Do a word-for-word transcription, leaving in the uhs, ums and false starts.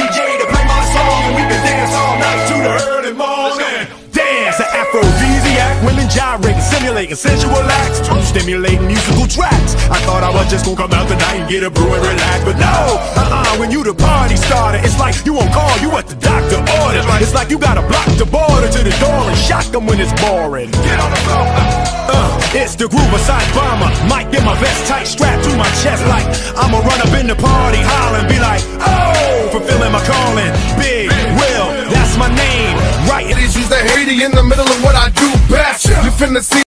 J to play my song, and we can dance all night to the early morning. Dance, an aphrodisiac, women gyrating, simulating sensual acts, two stimulating musical tracks. I thought I was just gonna come out tonight and get a brew and relax, but no, uh-uh, when you the party starter, it's like you won't call, you what the doctor ordered. It's like you gotta block the border to the door and shock them when it's boring. Get on the floor. Uh, it's the Groover side bomber, mic in my vest tight, strapped to my chest like I'ma run up in the party, holler and be like, oh, fulfilling my calling, Big Will, that's my name, right? It is the Haiti in the middle of what I do best. You finna see